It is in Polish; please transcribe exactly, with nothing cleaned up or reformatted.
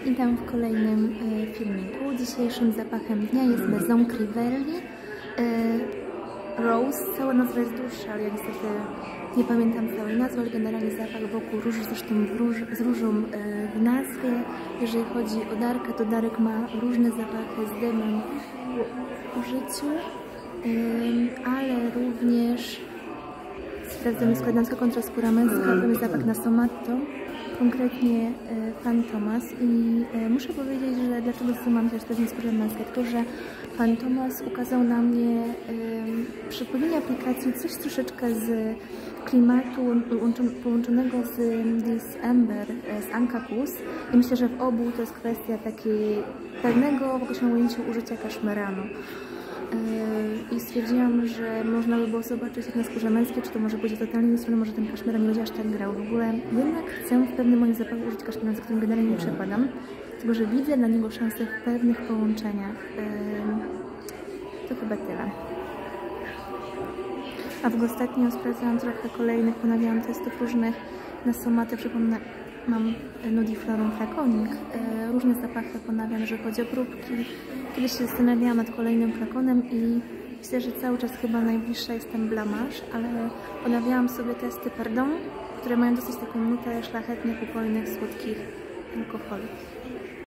Witam w kolejnym e, filmiku. Dzisiejszym zapachem dnia jest Maison Crivelli e, Rose. Cała nazwa jest dłuższa, ale ja niestety nie pamiętam całej nazwy, ale generalnie zapach wokół róży, zresztą róż, z różą e, w nazwie. Jeżeli chodzi o Darka, to Darek ma różne zapachy z dymem w użyciu, e, ale również sprawdzamy składankę kontra skóra męska, mamy zapach na Somatto, konkretnie e, Fantomas i e, muszę powiedzieć, że dlaczego mam też też na skórze męskiej, tylko że Fantomas ukazał na mnie e, przy pełnieniu aplikacji coś troszeczkę z klimatu połączonego z This Amber, e, z Anka Plus i myślę, że w obu to jest kwestia takiej pewnego w określonym ujęciu użycia kaszmeranu. I stwierdziłam, że można by było zobaczyć jak na skórze męskiej, czy to może być totalnie strony, może ten kaszmera nie będzie aż tak grał. W ogóle jednak chcę w pewnym moim zapachu użyć kaszmera, za którym generalnie nie przekładam, tylko że widzę dla niego szansę w pewnych połączeniach. To chyba tyle. A w ogóle ostatnio sprawdzałam trochę kolejnych, ponawiałam testów różnych na Somatto, przypomnę, mam Nudiflorum Flaconik, e, różne zapachy ponawiam, że chodzi o próbki. Kiedyś się zastanawiałam nad kolejnym flakonem i myślę, że cały czas chyba najbliższa jest ten Blamage, ale ponawiałam sobie testy Pardon, które mają dosyć taką nutę szlachetnych, upojnych, słodkich alkoholi.